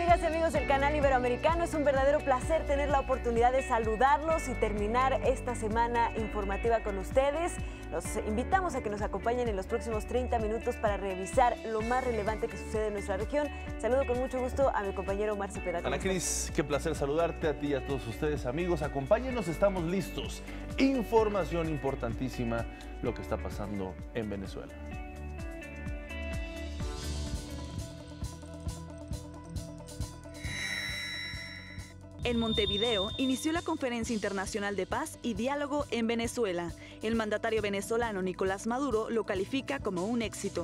amigas y amigos del canal Iberoamericano, es un verdadero placer tener la oportunidad de saludarlos y terminar esta semana informativa con ustedes. Los invitamos a que nos acompañen en los próximos 30 minutos para revisar lo más relevante que sucede en nuestra región. Saludo con mucho gusto a mi compañero Omar Cepeda. Ana Cris, qué placer saludarte a ti y a todos ustedes, amigos. Acompáñenos, estamos listos. Información importantísima, lo que está pasando en Venezuela. En Montevideo inició la Conferencia Internacional de Paz y Diálogo en Venezuela. El mandatario venezolano Nicolás Maduro lo califica como un éxito.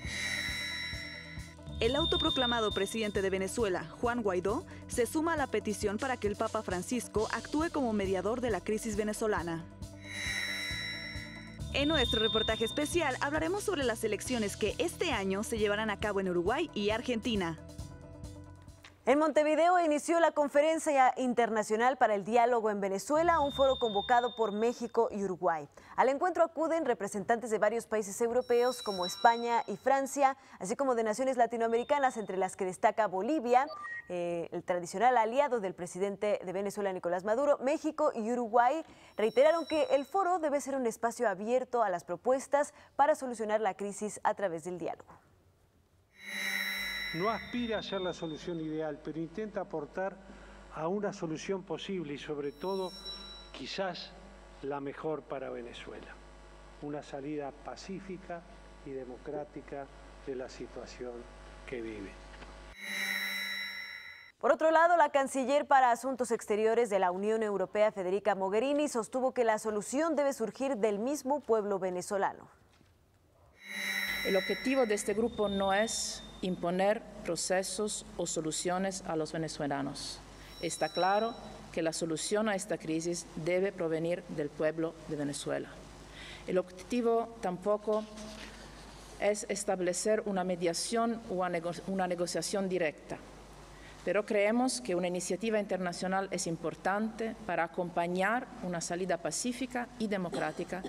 El autoproclamado presidente de Venezuela, Juan Guaidó, se suma a la petición para que el Papa Francisco actúe como mediador de la crisis venezolana. En nuestro reportaje especial hablaremos sobre las elecciones que este año se llevarán a cabo en Uruguay y Argentina. En Montevideo inició la Conferencia Internacional para el Diálogo en Venezuela, un foro convocado por México y Uruguay. Al encuentro acuden representantes de varios países europeos como España y Francia, así como de naciones latinoamericanas, entre las que destaca Bolivia, el tradicional aliado del presidente de Venezuela, Nicolás Maduro. México y Uruguay reiteraron que el foro debe ser un espacio abierto a las propuestas para solucionar la crisis a través del diálogo. No aspira a ser la solución ideal, pero intenta aportar a una solución posible y sobre todo quizás la mejor para Venezuela. Una salida pacífica y democrática de la situación que vive. Por otro lado, la canciller para Asuntos Exteriores de la Unión Europea, Federica Mogherini, sostuvo que la solución debe surgir del mismo pueblo venezolano. El objetivo de este grupo no es imponer procesos o soluciones a los venezolanos. Está claro que la solución a esta crisis debe provenir del pueblo de Venezuela. El objetivo tampoco es establecer una mediación o una negociación directa, pero creemos que una iniciativa internacional es importante para acompañar una salida pacífica y democrática.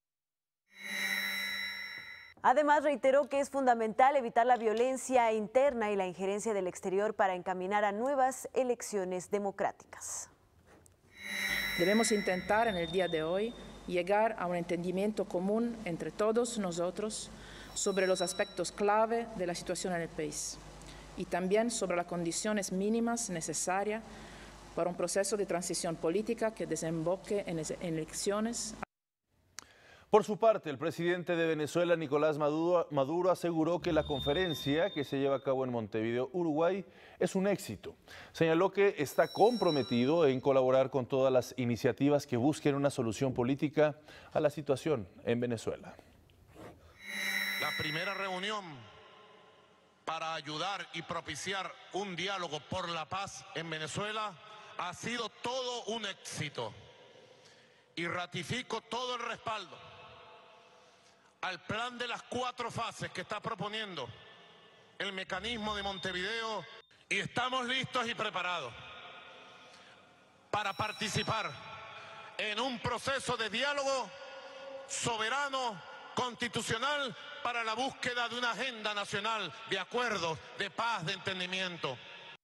Además, reiteró que es fundamental evitar la violencia interna y la injerencia del exterior para encaminar a nuevas elecciones democráticas. Debemos intentar en el día de hoy llegar a un entendimiento común entre todos nosotros sobre los aspectos clave de la situación en el país y también sobre las condiciones mínimas necesarias para un proceso de transición política que desemboque en elecciones. Por su parte, el presidente de Venezuela, Nicolás Maduro, aseguró que la conferencia que se lleva a cabo en Montevideo, Uruguay, es un éxito. Señaló que está comprometido en colaborar con todas las iniciativas que busquen una solución política a la situación en Venezuela. La primera reunión para ayudar y propiciar un diálogo por la paz en Venezuela ha sido todo un éxito y ratifico todo el respaldo al plan de las 4 fases que está proponiendo el mecanismo de Montevideo, y estamos listos y preparados para participar en un proceso de diálogo soberano, constitucional, para la búsqueda de una agenda nacional de acuerdos, de paz, de entendimiento.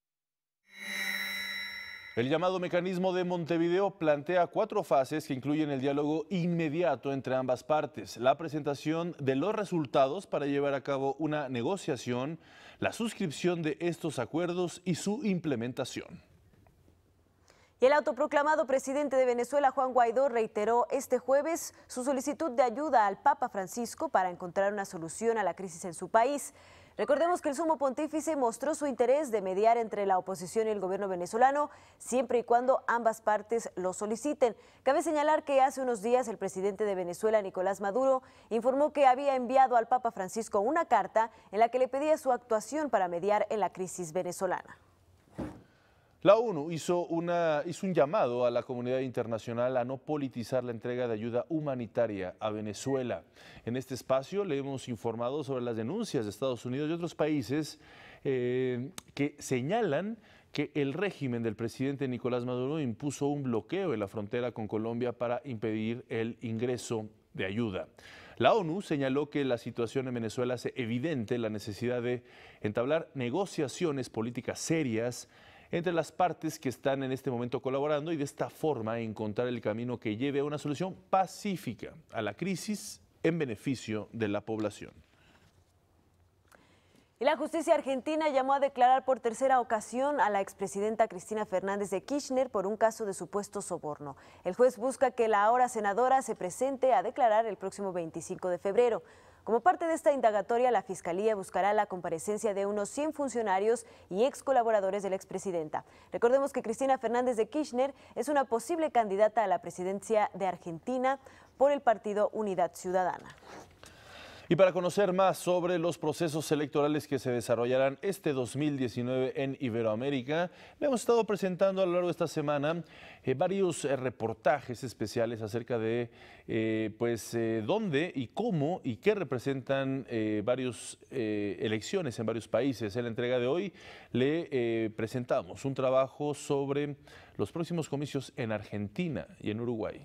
El llamado mecanismo de Montevideo plantea 4 fases que incluyen el diálogo inmediato entre ambas partes, la presentación de los resultados para llevar a cabo una negociación, la suscripción de estos acuerdos y su implementación. Y el autoproclamado presidente de Venezuela, Juan Guaidó, reiteró este jueves su solicitud de ayuda al Papa Francisco para encontrar una solución a la crisis en su país. Recordemos que el sumo pontífice mostró su interés de mediar entre la oposición y el gobierno venezolano, siempre y cuando ambas partes lo soliciten. Cabe señalar que hace unos días el presidente de Venezuela, Nicolás Maduro, informó que había enviado al Papa Francisco una carta en la que le pedía su actuación para mediar en la crisis venezolana. La ONU hizo un llamado a la comunidad internacional a no politizar la entrega de ayuda humanitaria a Venezuela. En este espacio le hemos informado sobre las denuncias de Estados Unidos y otros países que señalan que el régimen del presidente Nicolás Maduro impuso un bloqueo en la frontera con Colombia para impedir el ingreso de ayuda. La ONU señaló que la situación en Venezuela hace evidente la necesidad de entablar negociaciones políticas serias entre las partes que están en este momento colaborando y de esta forma encontrar el camino que lleve a una solución pacífica a la crisis en beneficio de la población. Y la justicia argentina llamó a declarar por tercera ocasión a la expresidenta Cristina Fernández de Kirchner por un caso de supuesto soborno. El juez busca que la ahora senadora se presente a declarar el próximo 25 de febrero. Como parte de esta indagatoria, la Fiscalía buscará la comparecencia de unos 100 funcionarios y ex colaboradores de la expresidenta. Recordemos que Cristina Fernández de Kirchner es una posible candidata a la presidencia de Argentina por el partido Unidad Ciudadana. Y para conocer más sobre los procesos electorales que se desarrollarán este 2019 en Iberoamérica, le hemos estado presentando a lo largo de esta semana varios reportajes especiales acerca de dónde y cómo y qué representan varias elecciones en varios países. En la entrega de hoy le presentamos un trabajo sobre los próximos comicios en Argentina y en Uruguay.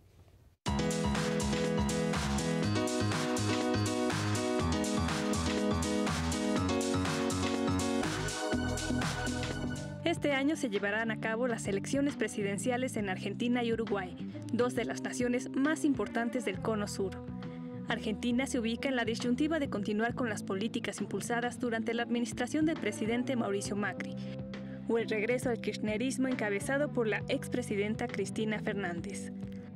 Este año se llevarán a cabo las elecciones presidenciales en Argentina y Uruguay, dos de las naciones más importantes del Cono Sur. Argentina se ubica en la disyuntiva de continuar con las políticas impulsadas durante la administración del presidente Mauricio Macri, o el regreso al kirchnerismo encabezado por la expresidenta Cristina Fernández.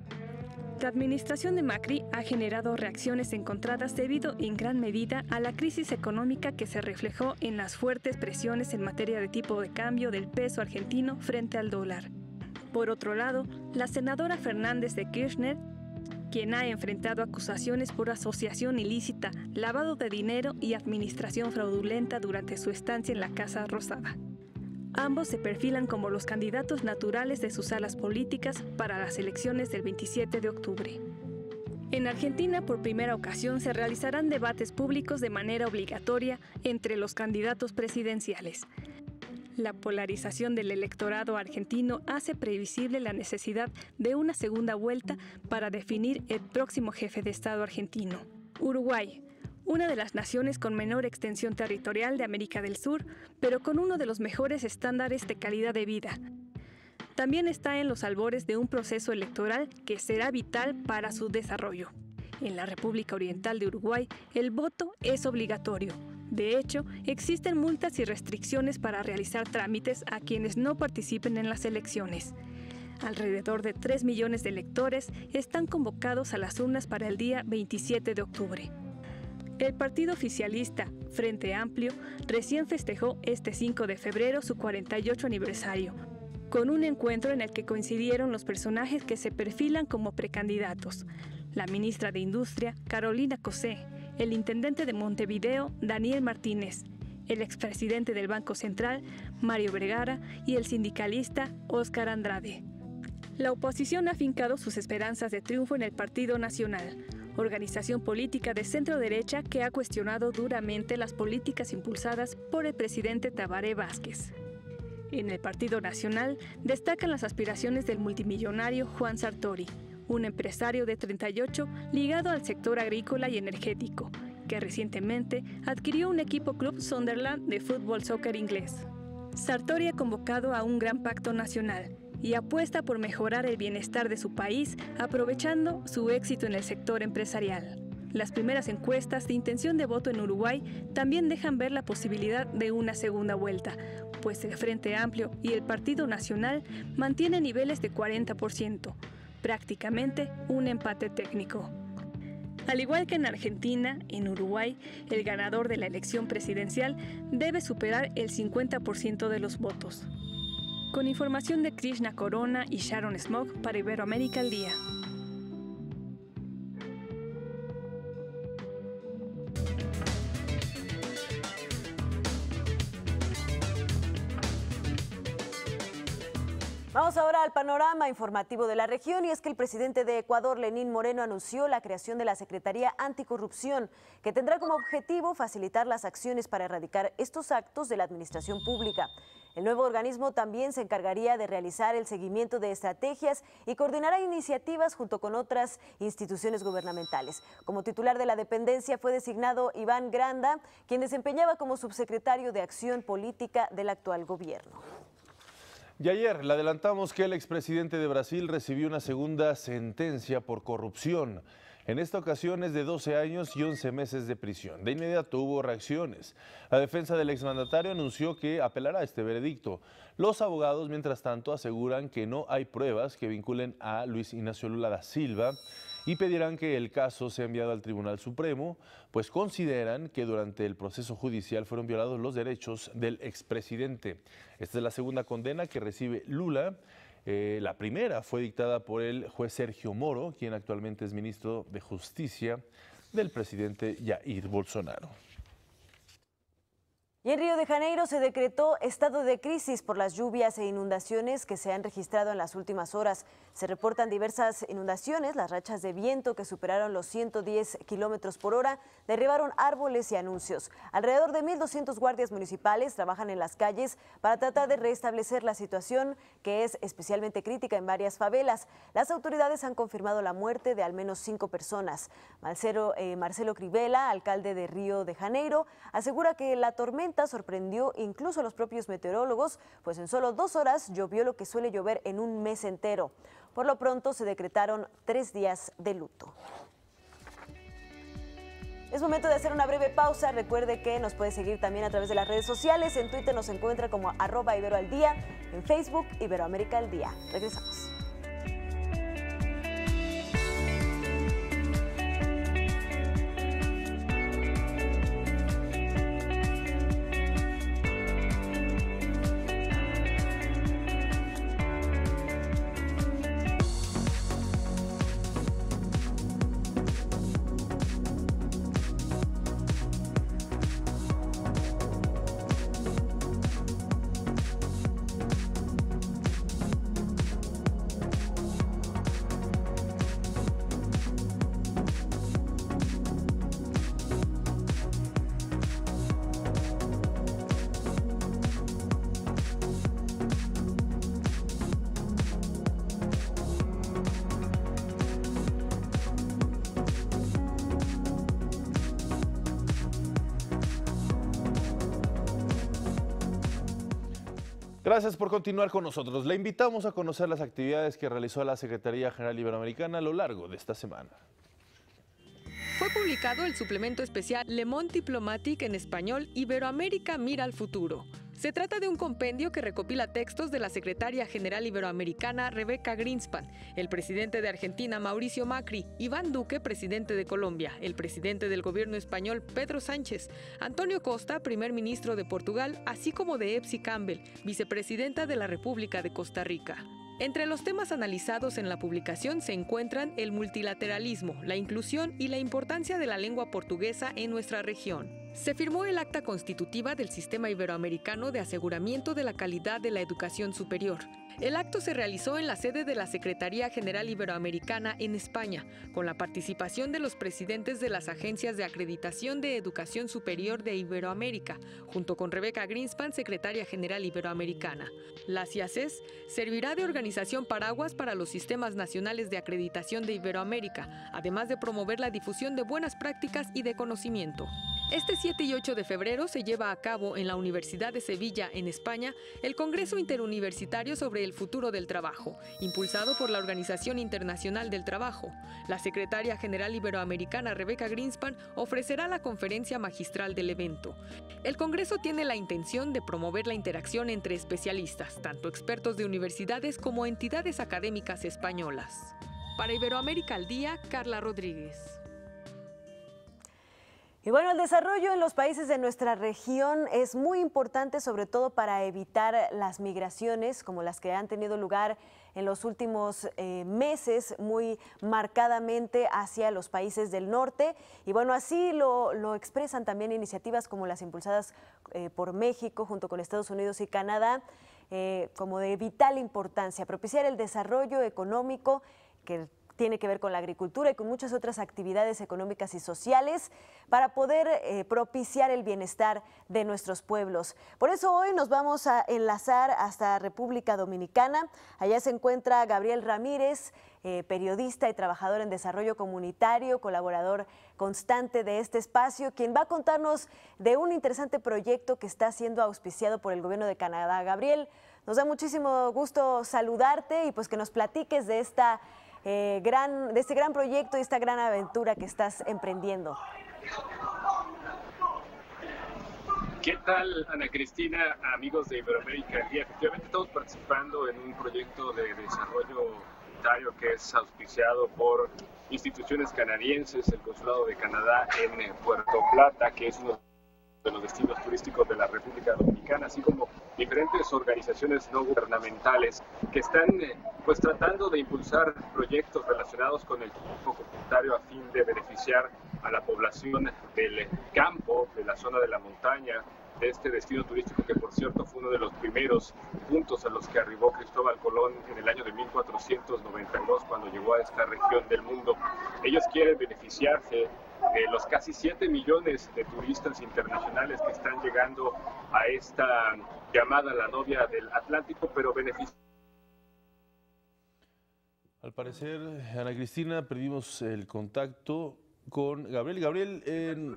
La administración de Macri ha generado reacciones encontradas debido en gran medida a la crisis económica que se reflejó en las fuertes presiones en materia de tipo de cambio del peso argentino frente al dólar. Por otro lado, la senadora Fernández de Kirchner, quien ha enfrentado acusaciones por asociación ilícita, lavado de dinero y administración fraudulenta durante su estancia en la Casa Rosada. Ambos se perfilan como los candidatos naturales de sus alas políticas para las elecciones del 27 de octubre. En Argentina, por primera ocasión, se realizarán debates públicos de manera obligatoria entre los candidatos presidenciales. La polarización del electorado argentino hace previsible la necesidad de una segunda vuelta para definir el próximo jefe de Estado argentino. Uruguay, una de las naciones con menor extensión territorial de América del Sur, pero con uno de los mejores estándares de calidad de vida. También está en los albores de un proceso electoral que será vital para su desarrollo. En la República Oriental de Uruguay, el voto es obligatorio. De hecho, existen multas y restricciones para realizar trámites a quienes no participen en las elecciones. Alrededor de 3 millones de electores están convocados a las urnas para el día 27 de octubre. El partido oficialista, Frente Amplio, recién festejó este 5 de febrero su 48 aniversario, con un encuentro en el que coincidieron los personajes que se perfilan como precandidatos: la ministra de Industria, Carolina Cosé, el intendente de Montevideo, Daniel Martínez, el expresidente del Banco Central, Mario Vergara, y el sindicalista Óscar Andrade. La oposición ha fincado sus esperanzas de triunfo en el Partido Nacional, organización política de centro-derecha que ha cuestionado duramente las políticas impulsadas por el presidente Tabaré Vázquez. En el Partido Nacional destacan las aspiraciones del multimillonario Juan Sartori, un empresario de 38 ligado al sector agrícola y energético, que recientemente adquirió un equipo Club Sunderland de fútbol soccer inglés. Sartori ha convocado a un gran pacto nacional y apuesta por mejorar el bienestar de su país aprovechando su éxito en el sector empresarial. Las primeras encuestas de intención de voto en Uruguay también dejan ver la posibilidad de una segunda vuelta, pues el Frente Amplio y el Partido Nacional mantienen niveles de 40%, prácticamente un empate técnico. Al igual que en Argentina, en Uruguay, el ganador de la elección presidencial debe superar el 50% de los votos. Con información de Krishna Corona y Sharon Smog para Iberoamérica al Día. Vamos ahora al panorama informativo de la región, y es que el presidente de Ecuador, Lenín Moreno, anunció la creación de la Secretaría Anticorrupción, que tendrá como objetivo facilitar las acciones para erradicar estos actos de la administración pública. El nuevo organismo también se encargaría de realizar el seguimiento de estrategias y coordinará iniciativas junto con otras instituciones gubernamentales. Como titular de la dependencia fue designado Iván Granda, quien desempeñaba como subsecretario de Acción Política del actual gobierno. Y ayer le adelantamos que el expresidente de Brasil recibió una segunda sentencia por corrupción. En esta ocasión es de 12 años y 11 meses de prisión. De inmediato hubo reacciones. La defensa del exmandatario anunció que apelará a este veredicto. Los abogados, mientras tanto, aseguran que no hay pruebas que vinculen a Luis Inácio Lula da Silva y pedirán que el caso sea enviado al Tribunal Supremo, pues consideran que durante el proceso judicial fueron violados los derechos del expresidente. Esta es la segunda condena que recibe Lula. La primera fue dictada por el juez Sergio Moro, quien actualmente es ministro de Justicia del presidente Jair Bolsonaro. Y en Río de Janeiro se decretó estado de crisis por las lluvias e inundaciones que se han registrado en las últimas horas. Se reportan diversas inundaciones, las rachas de viento que superaron los 110 kilómetros por hora derribaron árboles y anuncios. Alrededor de 1.200 guardias municipales trabajan en las calles para tratar de restablecer la situación, que es especialmente crítica en varias favelas. Las autoridades han confirmado la muerte de al menos 5 personas. Marcelo Crivella, alcalde de Río de Janeiro, asegura que la tormenta sorprendió incluso a los propios meteorólogos, pues en solo 2 horas llovió lo que suele llover en un mes entero. Por lo pronto se decretaron 3 días de luto. Es momento de hacer una breve pausa. Recuerde que nos puede seguir también a través de las redes sociales. En Twitter nos encuentra como @IberoAlDía, en Facebook Iberoamérica al Día. Regresamos. Gracias por continuar con nosotros. Le invitamos a conocer las actividades que realizó la Secretaría General Iberoamericana a lo largo de esta semana. Fue publicado el suplemento especial Le Monde Diplomatique en español Iberoamérica mira al futuro. Se trata de un compendio que recopila textos de la secretaria general iberoamericana Rebeca Greenspan, el presidente de Argentina Mauricio Macri, Iván Duque, presidente de Colombia, el presidente del gobierno español Pedro Sánchez, Antonio Costa, primer ministro de Portugal, así como de Epsi Campbell, vicepresidenta de la República de Costa Rica. Entre los temas analizados en la publicación se encuentran el multilateralismo, la inclusión y la importancia de la lengua portuguesa en nuestra región. Se firmó el acta constitutiva del Sistema Iberoamericano de Aseguramiento de la Calidad de la Educación Superior. El acto se realizó en la sede de la Secretaría General Iberoamericana en España, con la participación de los presidentes de las agencias de acreditación de educación superior de Iberoamérica, junto con Rebeca Greenspan, secretaria general iberoamericana. La CIACES servirá de organización paraguas para los sistemas nacionales de acreditación de Iberoamérica, además de promover la difusión de buenas prácticas y de conocimiento. Este 7 y 8 de febrero se lleva a cabo en la Universidad de Sevilla, en España, el Congreso Interuniversitario sobre el Futuro del Trabajo, impulsado por la Organización Internacional del Trabajo. La secretaria general iberoamericana Rebeca Greenspan ofrecerá la conferencia magistral del evento. El Congreso tiene la intención de promover la interacción entre especialistas, tanto expertos de universidades como entidades académicas españolas. Para Iberoamérica al Día, Carla Rodríguez. Y bueno, el desarrollo en los países de nuestra región es muy importante, sobre todo para evitar las migraciones como las que han tenido lugar en los últimos meses, muy marcadamente hacia los países del norte. Y bueno, así lo expresan también iniciativas como las impulsadas por México junto con Estados Unidos y Canadá, como de vital importancia, propiciar el desarrollo económico que tiene que ver con la agricultura y con muchas otras actividades económicas y sociales para poder propiciar el bienestar de nuestros pueblos. Por eso hoy nos vamos a enlazar hasta República Dominicana. Allá se encuentra Gabriel Ramírez, periodista y trabajador en desarrollo comunitario, colaborador constante de este espacio, quien va a contarnos de un interesante proyecto que está siendo auspiciado por el gobierno de Canadá. Gabriel, nos da muchísimo gusto saludarte y pues que nos platiques de este gran proyecto y esta gran aventura que estás emprendiendo. ¿Qué tal, Ana Cristina, amigos de Iberoamérica? Y efectivamente estamos participando en un proyecto de desarrollo comunitario que es auspiciado por instituciones canadienses, el Consulado de Canadá en Puerto Plata, que es uno de los destinos turísticos de la República Dominicana, así como diferentes organizaciones no gubernamentales que están pues tratando de impulsar proyectos relacionados con el turismo comunitario a fin de beneficiar a la población del campo, de la zona de la montaña, de este destino turístico que, por cierto, fue uno de los primeros puntos a los que arribó Cristóbal Colón en el año de 1492, cuando llegó a esta región del mundo. Ellos quieren beneficiarse de los casi 7 millones de turistas internacionales que están llegando a esta llamada la novia del Atlántico, pero beneficiar. Al parecer, Ana Cristina, perdimos el contacto con Gabriel. Gabriel,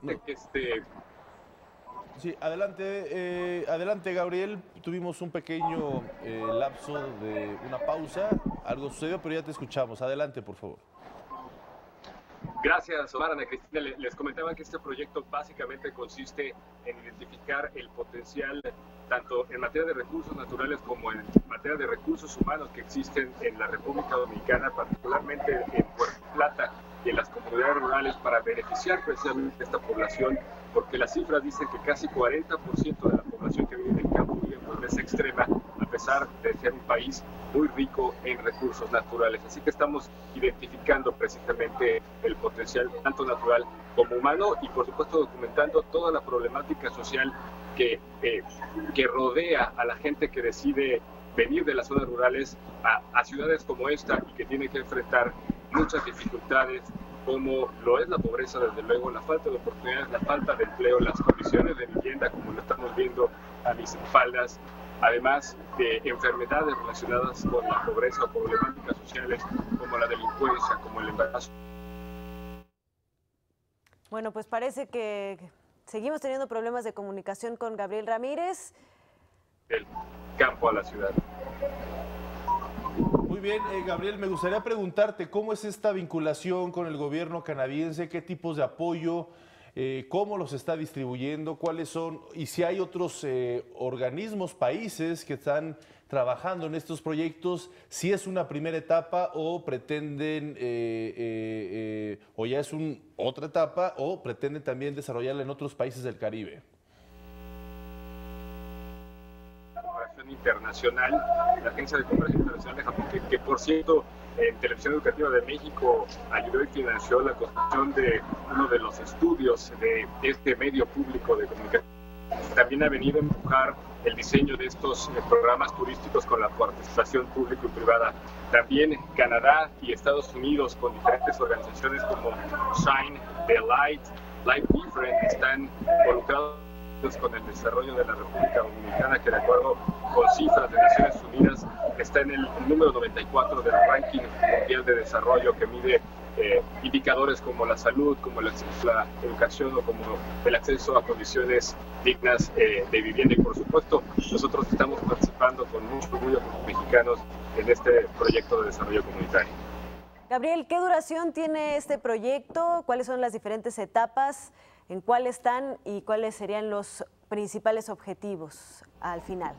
Sí, adelante Gabriel, tuvimos un pequeño lapso de una pausa, algo sucedió, pero ya te escuchamos. Adelante, por favor. Gracias, Omar. Ana Cristina, les comentaba que este proyecto básicamente consiste en identificar el potencial tanto en materia de recursos naturales como en materia de recursos humanos que existen en la República Dominicana, particularmente en Puerto Plata y en las comunidades rurales, para beneficiar precisamente a esta población, porque las cifras dicen que casi 40% de la población que vive en el campo vive en pobreza extrema, a pesar de ser un país muy rico en recursos naturales. Así que estamos identificando precisamente el potencial tanto natural como humano y, por supuesto, documentando toda la problemática social que rodea a la gente que decide venir de las zonas rurales a ciudades como esta y que tiene que enfrentar muchas dificultades, como lo es la pobreza, desde luego, la falta de oportunidades, la falta de empleo, las condiciones de vivienda, como lo estamos viendo a mis espaldas, además de enfermedades relacionadas con la pobreza o problemáticas sociales como la delincuencia, como el embarazo. Bueno, pues parece que seguimos teniendo problemas de comunicación con Gabriel Ramírez. Del campo a la ciudad. Muy bien, Gabriel, me gustaría preguntarte cómo es esta vinculación con el gobierno canadiense, qué tipos de apoyo, cómo los está distribuyendo, cuáles son, y si hay otros organismos, países que están trabajando en estos proyectos, si es una primera etapa o pretenden, o ya es otra etapa, o pretenden también desarrollarla en otros países del Caribe. Internacional, la Agencia de Cooperación Internacional de Japón, que por cierto, en Televisión Educativa de México ayudó y financió la construcción de uno de los estudios de este medio público de comunicación. También ha venido a empujar el diseño de estos programas turísticos con la participación pública y privada. También Canadá y Estados Unidos, con diferentes organizaciones como Shine the Light, Life Different, están involucrados con el desarrollo de la República Dominicana, que de acuerdo con cifras de Naciones Unidas está en el número 94 del ranking mundial de desarrollo, que mide indicadores como la salud, como el acceso a la educación o como el acceso a condiciones dignas de vivienda. Y por supuesto, nosotros estamos participando con mucho orgullo como mexicanos en este proyecto de desarrollo comunitario. Gabriel, ¿qué duración tiene este proyecto? ¿Cuáles son las diferentes etapas? ¿En cuál están y cuáles serían los principales objetivos al final?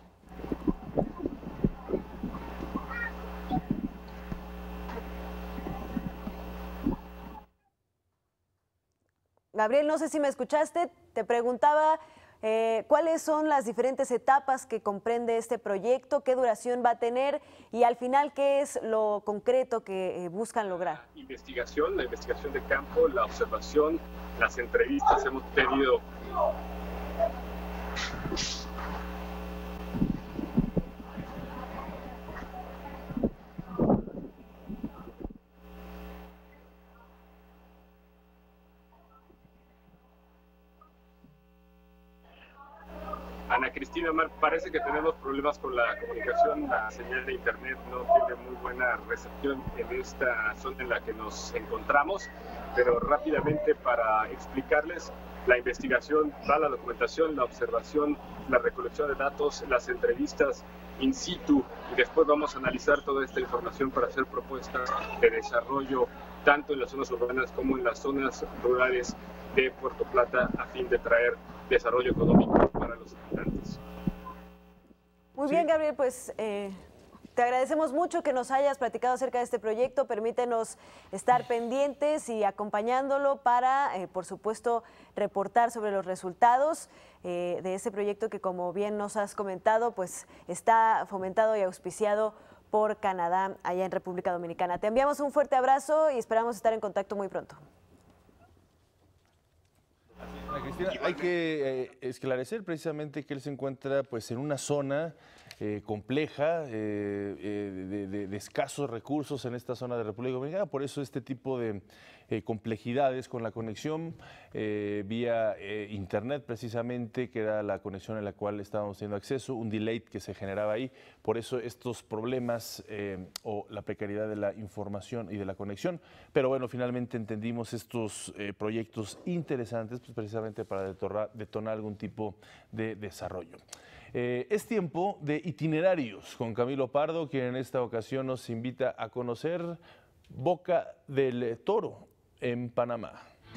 Gabriel, no sé si me escuchaste, te preguntaba cuáles son las diferentes etapas que comprende este proyecto, qué duración va a tener y al final qué es lo concreto que buscan lograr. La investigación de campo, la observación, las entrevistas. Hemos tenido Cristina, parece que tenemos problemas con la comunicación, la señal de internet no tiene muy buena recepción en esta zona en la que nos encontramos, pero rápidamente para explicarles, la investigación va a la documentación, la observación, la recolección de datos, las entrevistas in situ, y después vamos a analizar toda esta información para hacer propuestas de desarrollo tanto en las zonas urbanas como en las zonas rurales de Puerto Plata a fin de traer desarrollo económico para los habitantes. Muy bien, Gabriel, pues te agradecemos mucho que nos hayas platicado acerca de este proyecto. Permítenos estar pendientes y acompañándolo para, por supuesto, reportar sobre los resultados de ese proyecto que, como bien nos has comentado, pues está fomentado y auspiciado por Canadá, allá en República Dominicana. Te enviamos un fuerte abrazo y esperamos estar en contacto muy pronto. Cristina, hay que esclarecer precisamente que él se encuentra pues en una zona compleja, de escasos recursos en esta zona de República Dominicana, por eso este tipo de complejidades con la conexión vía internet precisamente, que era la conexión en la cual estábamos teniendo acceso, un delay que se generaba ahí, por eso estos problemas o la precariedad de la información y de la conexión, pero bueno, finalmente entendimos estos proyectos interesantes pues, precisamente para detonar algún tipo de desarrollo. Es tiempo de itinerarios con Camilo Pardo, quien en esta ocasión nos invita a conocer Boca del Toro en Panamá.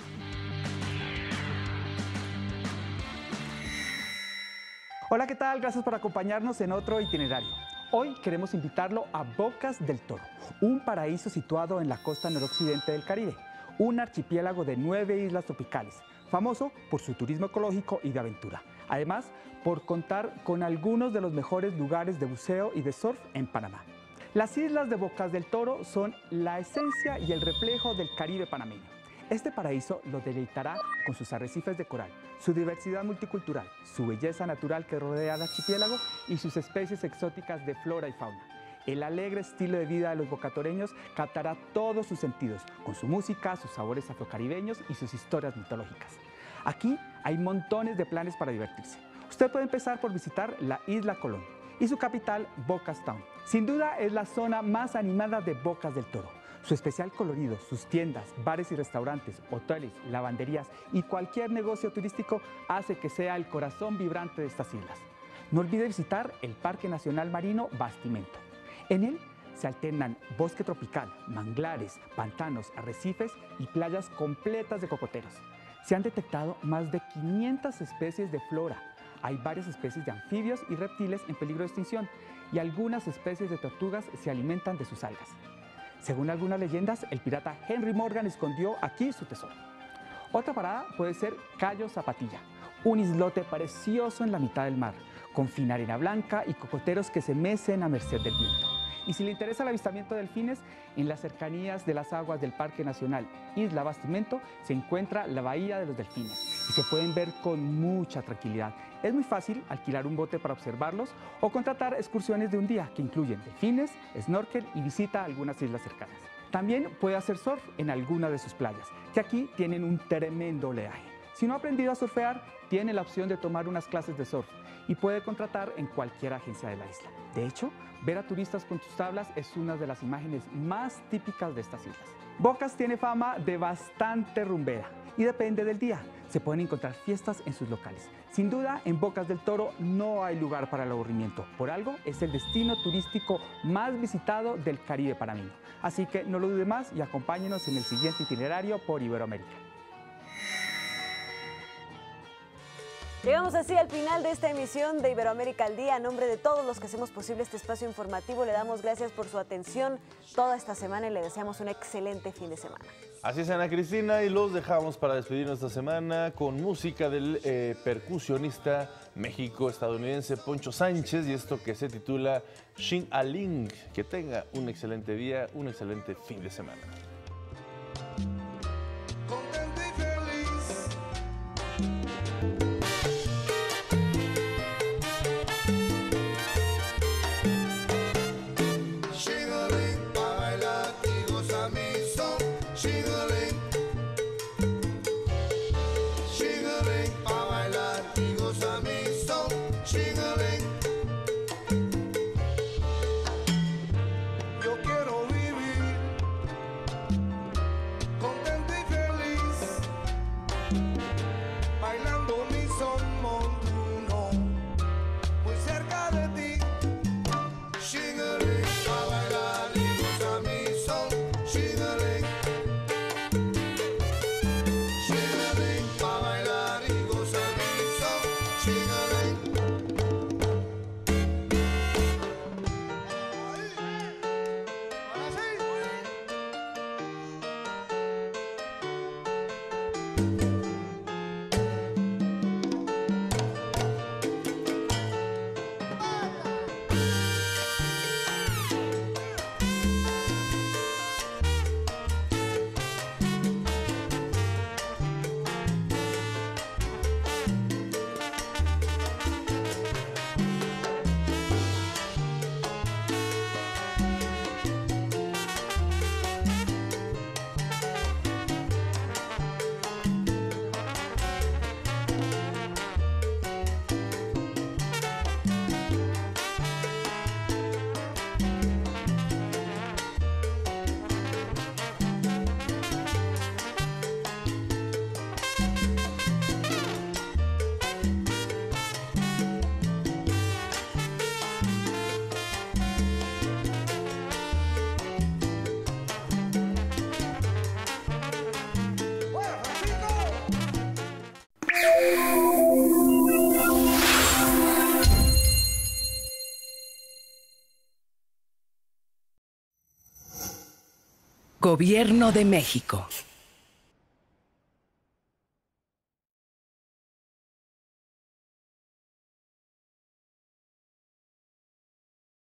Hola, ¿qué tal? Gracias por acompañarnos en otro itinerario. Hoy queremos invitarlo a Bocas del Toro, un paraíso situado en la costa noroccidente del Caribe, un archipiélago de 9 islas tropicales, famoso por su turismo ecológico y de aventura. Además, por contar con algunos de los mejores lugares de buceo y de surf en Panamá. Las islas de Bocas del Toro son la esencia y el reflejo del Caribe panameño. Este paraíso lo deleitará con sus arrecifes de coral, su diversidad multicultural, su belleza natural que rodea al archipiélago y sus especies exóticas de flora y fauna. El alegre estilo de vida de los bocatoreños captará todos sus sentidos, con su música, sus sabores afrocaribeños y sus historias mitológicas. Aquí hay montones de planes para divertirse. Usted puede empezar por visitar la Isla Colón y su capital, Bocas Town. Sin duda es la zona más animada de Bocas del Toro. Su especial colorido, sus tiendas, bares y restaurantes, hoteles, lavanderías y cualquier negocio turístico hace que sea el corazón vibrante de estas islas. No olvide visitar el Parque Nacional Marino Bastimento. En él se alternan bosque tropical, manglares, pantanos, arrecifes y playas completas de cocoteros. Se han detectado más de 500 especies de flora. Hay varias especies de anfibios y reptiles en peligro de extinción y algunas especies de tortugas se alimentan de sus algas. Según algunas leyendas, el pirata Henry Morgan escondió aquí su tesoro. Otra parada puede ser Cayo Zapatilla, un islote precioso en la mitad del mar, con fina arena blanca y cocoteros que se mecen a merced del viento. Y si le interesa el avistamiento de delfines, en las cercanías de las aguas del Parque Nacional Isla Bastimento se encuentra la Bahía de los Delfines y se pueden ver con mucha tranquilidad. Es muy fácil alquilar un bote para observarlos o contratar excursiones de un día que incluyen delfines, snorkel y visita a algunas islas cercanas. También puede hacer surf en alguna de sus playas, que aquí tienen un tremendo oleaje. Si no ha aprendido a surfear, tiene la opción de tomar unas clases de surf y puede contratar en cualquier agencia de la isla. De hecho, ver a turistas con sus tablas es una de las imágenes más típicas de estas islas. Bocas tiene fama de bastante rumbera y depende del día. Se pueden encontrar fiestas en sus locales. Sin duda, en Bocas del Toro no hay lugar para el aburrimiento. Por algo, es el destino turístico más visitado del Caribe panameño. Así que no lo dude más y acompáñenos en el siguiente itinerario por Iberoamérica. Llegamos así al final de esta emisión de Iberoamérica al Día. A nombre de todos los que hacemos posible este espacio informativo, le damos gracias por su atención toda esta semana y le deseamos un excelente fin de semana. Así es, Ana Cristina, y los dejamos para despedirnos esta semana con música del percusionista México-estadounidense Poncho Sánchez y esto que se titula Shin Aling. Que tenga un excelente día, un excelente fin de semana. Sing Gobierno de México.